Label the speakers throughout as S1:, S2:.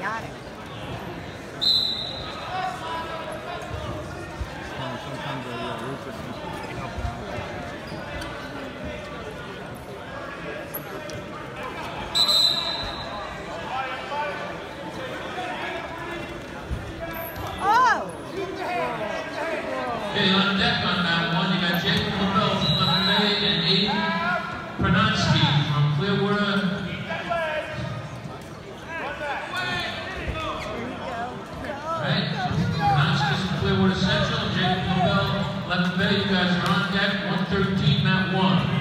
S1: got it.
S2: Sometimes I Rufus is help out.
S3: Okay, on deck on that one, you got Jacob LaBelle from Lemon Bay and Aiden Prononsky from Clearwater. Alright, Prononsky's from Clearwater Central, Jacob LaBelle, Lemon Bay. You guys are on deck, 113, mat 1.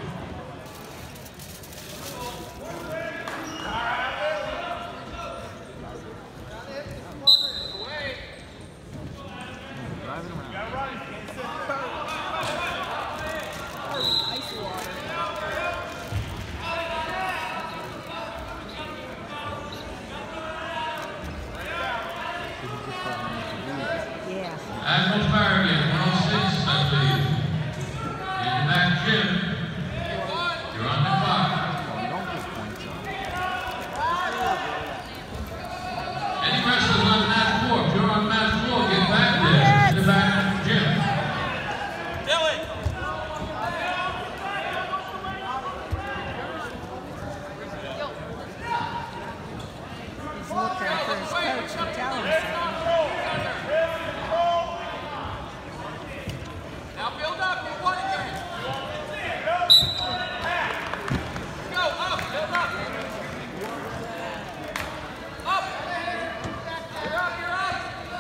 S3: Admiral Farragut, 106, I believe. In the back, Jim. You're on the clock. Any wrestlers on mat 4? If you're on mat 4, get back there. In the back, Jim. Dylan.
S1: He's looking for his coach to tell him something.
S4: Now build up, you won again. Go up, build up. Up. You're up, you're up.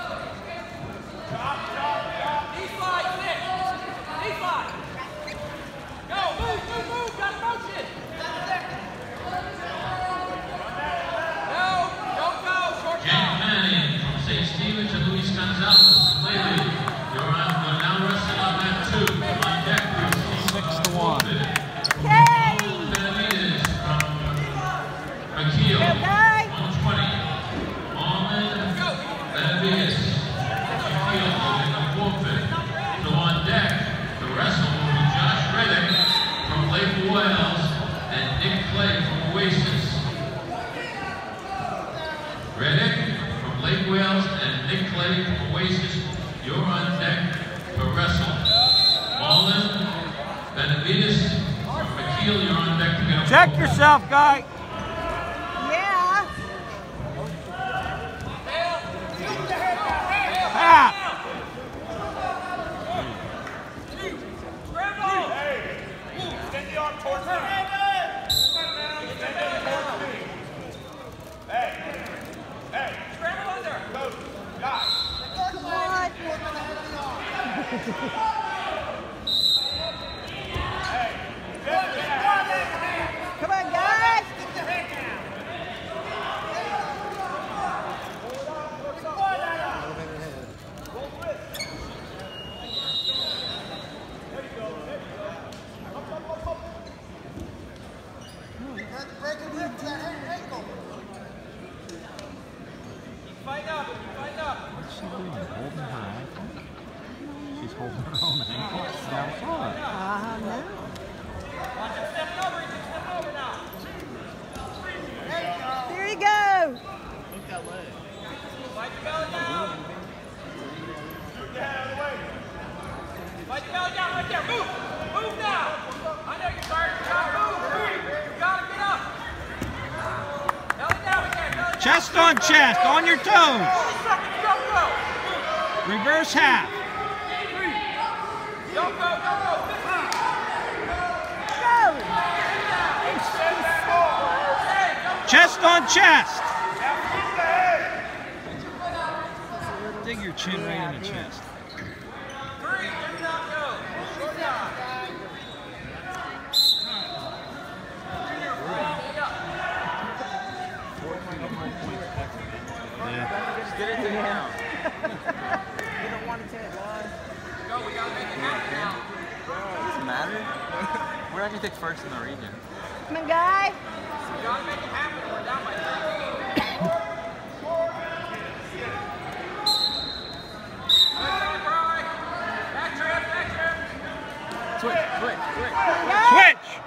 S4: D-slide, sit. D-slide. Go, move, got motion. No, don't go, short
S3: James Manning from St. Stephen to Luis Gonzalez. Lady, you're now wrestling on mat 2. On deck,
S2: 6-1.
S3: Benavides from McKeel, 120. Almond, Benavides, McKeel holding the forfeit. So on deck, the wrestle will be Josh Reddick from Lake Wales and Nick Clay from Oasis. Reddick from Lake Wales and Nick Clay from Oasis, you're on deck to wrestle. Almond, Benavides from McKeel, you're on deck to get a
S2: Check yourself, guy.
S1: Yeah.
S2: Ah.
S4: Extend the arm towards me. Hey, scramble under. Go, guys.
S1: Come on. Come on, guys.
S4: Fight up, fight up.
S2: What's she doing? Holding her ankle? She's holding her own ankle. Now, fun.
S1: No.
S4: Watch him stepping over, he's stepping over now.
S1: There you go.
S4: Fight your belly down. Move your head out of the way. Fight your belly down right there. Move. Move now. I know you're tired. You gotta move. You gotta get up. Belly down again. Belly down.
S2: Chest on chest, on your toes.
S4: 40 seconds. Don't go.
S2: Reverse half.
S4: Don't go. Don't go. 15.
S2: Chest on chest. Dig your chin right in the chest.
S4: 3. Do not go. Short down.
S2: Yeah.
S5: Get it to him.
S4: Go. We gotta make it happen now.
S5: Does it matter? We're not gonna take first in the region.
S1: Come on, guys.
S4: We gotta make it happen. We're down by 3.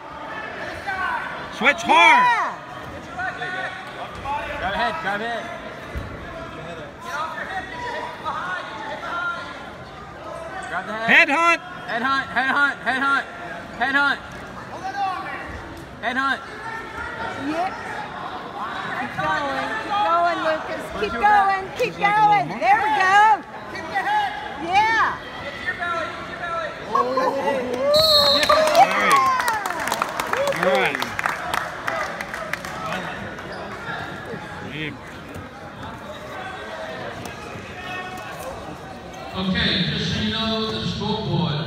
S2: Switch hard.
S1: Yeah.
S5: Grab ahead, grab ahead. Grab the head.
S2: Head hunt.
S5: Head hunt, head hunt, head hunt. Head hunt. Head hunt.
S1: Yeah. Keep going, Lucas. Keep going, keep going. There we go.
S4: Keep your head.
S1: Yeah.
S4: Get to your belly. Get to your belly.
S2: All right.
S3: Okay, just so you know, the scoreboard